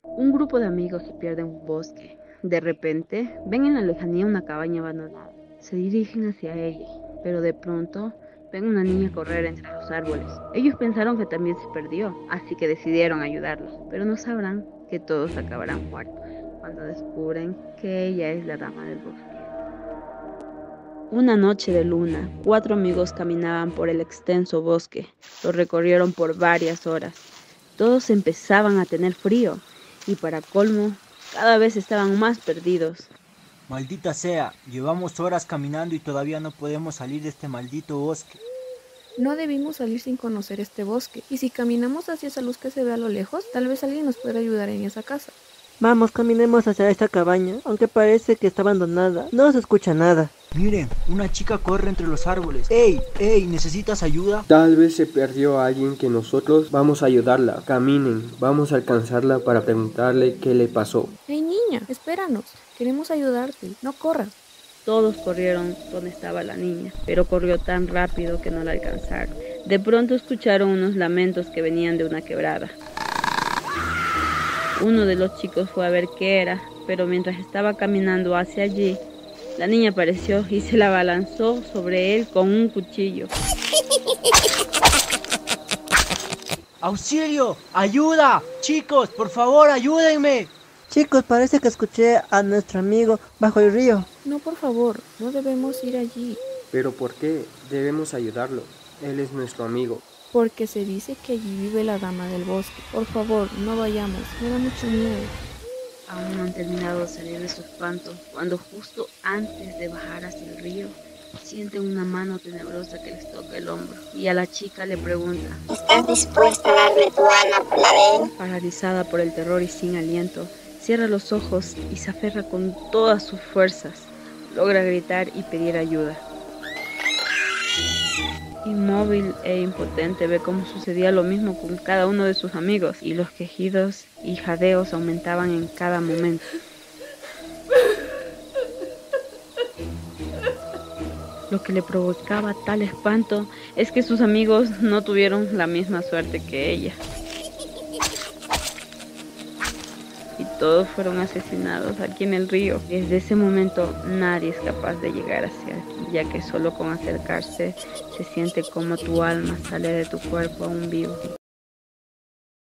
Un grupo de amigos se pierde en un bosque. De repente, ven en la lejanía una cabaña abandonada. Se dirigen hacia ella, pero de pronto ven una niña correr entre los árboles. Ellos pensaron que también se perdió, así que decidieron ayudarlos, pero no sabrán que todos acabarán muertos cuando descubren que ella es la dama del bosque. Una noche de luna, 4 amigos caminaban por el extenso bosque. Lo recorrieron por varias horas. Todos empezaban a tener frío y para colmo, cada vez estaban más perdidos. Maldita sea, llevamos horas caminando y todavía no podemos salir de este maldito bosque. No debimos salir sin conocer este bosque, y si caminamos hacia esa luz que se ve a lo lejos, tal vez alguien nos pueda ayudar en esa casa. Vamos, caminemos hacia esta cabaña, aunque parece que está abandonada. No se escucha nada. Miren, una chica corre entre los árboles. ¡Ey! ¡Ey! ¿Necesitas ayuda? Tal vez se perdió a alguien que nosotros vamos a ayudarla. Caminen, vamos a alcanzarla para preguntarle qué le pasó. ¡Hey niña, espéranos! Queremos ayudarte, no corras. Todos corrieron donde estaba la niña, pero corrió tan rápido que no la alcanzaron. De pronto escucharon unos lamentos que venían de una quebrada. Uno de los chicos fue a ver qué era, pero mientras estaba caminando hacia allí, la niña apareció y se la abalanzó sobre él con un cuchillo. ¡Auxilio! ¡Ayuda! Chicos, por favor, ayúdenme. Chicos, parece que escuché a nuestro amigo bajo el río. No, por favor, no debemos ir allí, ¿Pero por qué? Debemos ayudarlo. Él es nuestro amigo. porque se dice que allí vive la dama del bosque. Por favor, no vayamos, me da mucho miedo. Aún no han terminado de salir de su espanto, cuando justo antes de bajar hacia el río, sienten una mano tenebrosa que les toca el hombro. Y a la chica le pregunta, ¿Estás dispuesta a darme tu alma por la de él? paralizada por el terror y sin aliento, cierra los ojos y se aferra con todas sus fuerzas. Logra gritar y pedir ayuda. Inmóvil e impotente ve cómo sucedía lo mismo con cada uno de sus amigos y los quejidos y jadeos aumentaban en cada momento. Lo que le provocaba tal espanto es que sus amigos no tuvieron la misma suerte que ella. Y todos fueron asesinados aquí en el río. Desde ese momento nadie es capaz de llegar hacia aquí, ya que solo con acercarse se siente como tu alma sale de tu cuerpo aún vivo.